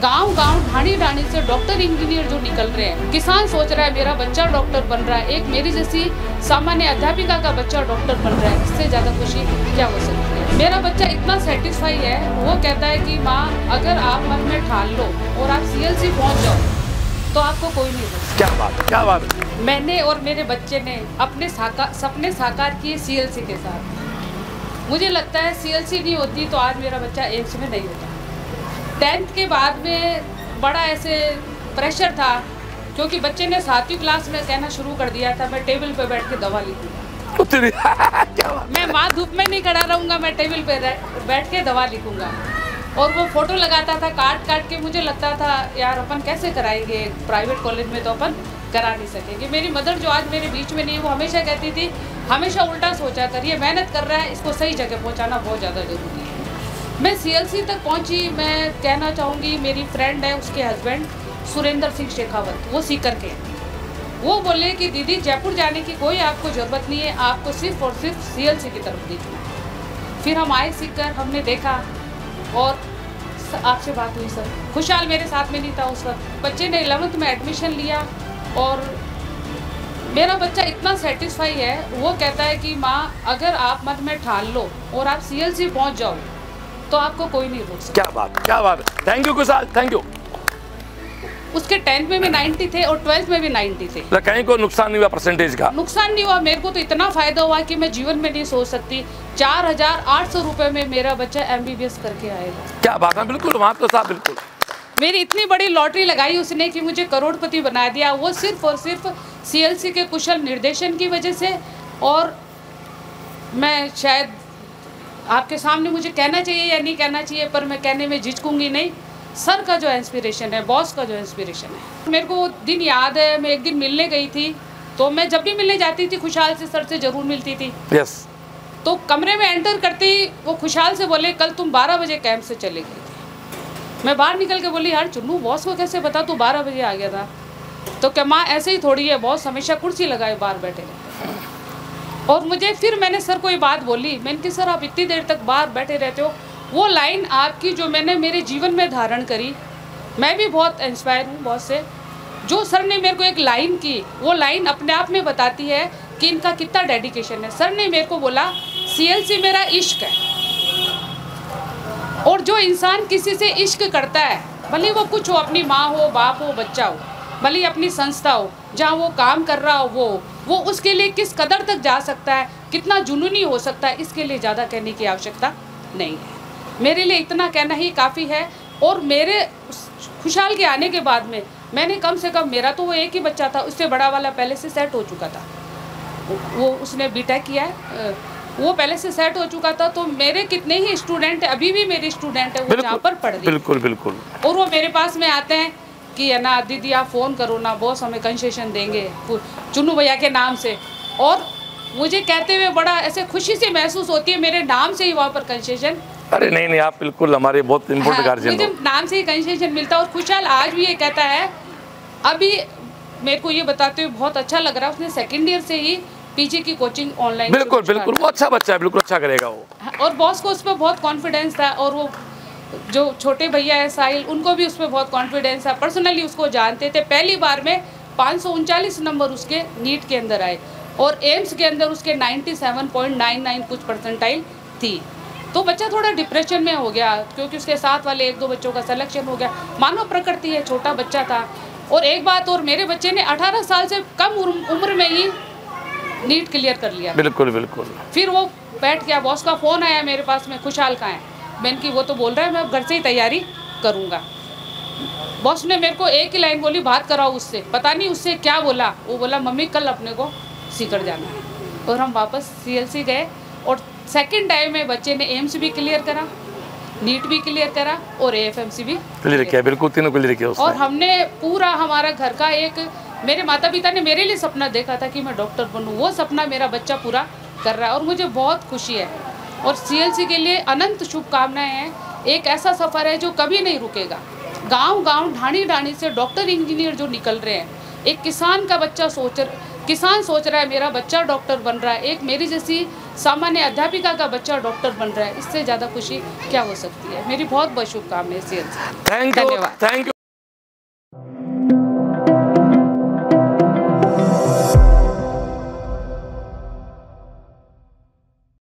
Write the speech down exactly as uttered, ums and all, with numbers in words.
गांव गांव ढाणी ढाणी से डॉक्टर इंजीनियर जो निकल रहे हैं। किसान सोच रहा है मेरा बच्चा डॉक्टर बन रहा है, एक मेरी जैसी सामान्य अध्यापिका का बच्चा डॉक्टर बन रहा है, इससे ज़्यादा खुशी क्या हो सकती है। मेरा बच्चा इतना सेटिस्फाई है, वो कहता है कि माँ अगर आप मन में ठान लो और आप सी एल सी पहुँच जाओ तो आपको कोई नहीं रोक। क्या बात है, क्या बात है। मैंने और मेरे बच्चे ने अपने साकार सपने साकार किए सी एल सी के साथ। मुझे लगता है सी एल सी नहीं होती तो आज मेरा बच्चा एम्स में नहीं होता। टेंथ के बाद में बड़ा ऐसे प्रेशर था, क्योंकि बच्चे ने सातवीं क्लास में कहना शुरू कर दिया था मैं टेबल पे बैठ के दवा लिखूंगा। मैं माँ धूप में नहीं खड़ा रहूँगा, मैं टेबल पे बैठ के दवा लिखूंगा। और वो फोटो लगाता था काट काट के। मुझे लगता था यार अपन कैसे कराएंगे, प्राइवेट कॉलेज में तो अपन करा नहीं सकेंगे। मेरी मदर जो आज मेरे बीच में नहीं है, वो हमेशा कहती थी हमेशा उल्टा सोचा कर, ये मेहनत कर रहा है, इसको सही जगह पहुँचाना बहुत ज़्यादा ज़रूरी है। मैं सी एल सी तक पहुंची। मैं कहना चाहूँगी मेरी फ्रेंड है, उसके हस्बैंड सुरेंद्र सिंह शेखावत, वो सीकर के हैं। वो बोले कि दीदी जयपुर जाने की कोई आपको ज़रूरत नहीं है, आपको सिर्फ और सिर्फ सी एल सी की तरफ देखना है। फिर हम आए सीकर, हमने देखा और आपसे बात हुई सर। खुशहाल मेरे साथ में नहीं था उस वक्त। बच्चे ने इलेवेंथ में एडमिशन लिया और मेरा बच्चा इतना सेटिस्फाई है, वो कहता है कि माँ अगर आप मन में ठान लो और आप सी एल सी पहुँच जाओ तो आपको कोई नहीं रोक सकता। क्या बात, क्या बात है। Thank you Kushal, thank you. उसके टेंथ में भी नाइन्टी थे और ट्वेल्थ में भी नाइन्टी थे। कहीं को नुकसान नहीं हुआ परसेंटेज का? नुकसान नहीं हुआ। मेरे को तो इतना फायदा हुआ कि मैं जीवन में नहीं सोच सकती। चार हजार आठ सौ रुपए में मेरा बच्चा एम बी बी एस करके आएगा। क्या बात है, बिल्कुल वहाँ तो साहब बिल्कुल। मेरी इतनी बड़ी लॉटरी लगाई उसने कि मुझे करोड़पति बना दिया, वो सिर्फ और सिर्फ सी एल सी के कुशल निर्देशन की वजह से। और मैं शायद आपके सामने मुझे कहना चाहिए या नहीं कहना चाहिए, पर मैं कहने में झिझकूंगी नहीं। सर का जो इंस्पिरेशन है, बॉस का जो इंस्पिरेशन है, मेरे को वो दिन याद है। मैं एक दिन मिलने गई थी, तो मैं जब भी मिलने जाती थी खुशहाल से सर से जरूर मिलती थी। यस। तो कमरे में एंटर करते ही वो खुशहाल से बोले कल तुम बारह बजे कैंप से चले गए थे। मैं बाहर निकल के बोली यार चुन्नू बॉस को कैसे पता तू बारह बजे आ गया था? तो क्या माँ ऐसे ही थोड़ी है, बॉस हमेशा कुर्सी लगाए बाहर बैठे रहते हैं। और मुझे फिर मैंने सर को ये बात बोली, मैंने कि सर आप इतनी देर तक बाहर बैठे रहते हो। वो लाइन आपकी जो मैंने मेरे जीवन में धारण करी, मैं भी बहुत इंस्पायर हूँ बहुत से। जो सर ने मेरे को एक लाइन की, वो लाइन अपने आप में बताती है कि इनका कितना डेडिकेशन है। सर ने मेरे को बोला सी एल सी मेरा इश्क है। और जो इंसान किसी से इश्क करता है, भले वो कुछ हो, अपनी माँ हो, बाप हो, बच्चा हो, भले अपनी संस्था हो, जहाँ वो काम कर रहा हो, वो वो उसके लिए किस कदर तक जा सकता है, कितना जुनूनी हो सकता है, इसके लिए ज़्यादा कहने की आवश्यकता नहीं है। मेरे लिए इतना कहना ही काफ़ी है। और मेरे खुशहाल के आने के बाद में मैंने कम से कम, मेरा तो वो एक ही बच्चा था, उससे बड़ा वाला पहले से सेट हो चुका था। वो उसने बी टेक किया है, वो पहले से सेट हो चुका था। तो मेरे कितने ही स्टूडेंट, अभी भी मेरे स्टूडेंट है वो जहाँ पर पढ़ रहे। बिल्कुल बिल्कुल। और वो मेरे पास में आते हैं कि है ना दीदी आप फ़ोन करो ना, बॉस हमें कंसेशन देंगे चुन्नू भैया के नाम से। और मुझे कहते हुए बड़ा ऐसे खुशी से महसूस होती है, मेरे नाम से ही वहाँ पर कंसेशन। अरे नहीं नहीं, आप बिल्कुल हमारे बहुत इम्पोर्टेंट गार्जियन हो। मुझे नाम से ही कंसेशन मिलता है। और खुशहाल आज भी ये कहता है, अभी मेरे को ये बताते हुए बहुत अच्छा लग रहा है, उसने सेकेंड ईयर से ही पीजी की कोचिंग ऑनलाइन। बिल्कुल बिल्कुल, वो अच्छा बच्चा है, बिल्कुल अच्छा करेगा वो। और बॉस को उस पर बहुत कॉन्फिडेंस था। और वो जो छोटे भैया है साहिल, उनको भी उस पर बहुत कॉन्फिडेंस है। पर्सनली उसको जानते थे। पहली बार में पाँच सौ उनचालीस नंबर उसके नीट के अंदर आए और एम्स के अंदर उसके सत्तानवे पॉइंट नौ नौ कुछ परसेंटाइल थी। तो बच्चा थोड़ा डिप्रेशन में हो गया, क्योंकि उसके साथ वाले एक दो बच्चों का सिलेक्शन हो गया। मानव प्रकृति है, छोटा बच्चा था। और एक बात और, मेरे बच्चे ने अठारह साल से कम उम्र में ही नीट क्लियर कर लिया। बिल्कुल बिल्कुल। फिर वो बैठ गया, बॉस का फ़ोन आया मेरे पास में, खुशहाल कहाँ है? मैंने की वो तो बोल रहा है मैं घर से ही तैयारी करूँगा। बॉस ने मेरे को एक ही लाइन बोली, बात कराओ उससे। पता नहीं उससे क्या बोला, वो बोला मम्मी कल अपने को सीकर जाना है। और हम वापस सी एल सी गए और सेकंड टाइम में बच्चे ने एम्स भी क्लियर करा, नीट भी क्लियर करा और ए एफ एम सी भी क्लियर किया। बिल्कुल, तीनों क्लियर किया उसने। और हमने पूरा, हमारा घर का एक, मेरे माता पिता ने मेरे लिए सपना देखा था कि मैं डॉक्टर बनूँ, वो सपना मेरा बच्चा पूरा कर रहा है और मुझे बहुत खुशी है। और सी एल सी के लिए अनंत शुभकामनाएं हैं। एक ऐसा सफ़र है जो कभी नहीं रुकेगा। गांव गांव ढाणी ढाणी से डॉक्टर इंजीनियर जो निकल रहे हैं। एक किसान का बच्चा सोच किसान सोच रहा है मेरा बच्चा डॉक्टर बन रहा है, एक मेरी जैसी सामान्य अध्यापिका का बच्चा डॉक्टर बन रहा है, इससे ज़्यादा खुशी क्या हो सकती है। मेरी बहुत बहुत शुभकामनाएं CLC. Thank you, thank you.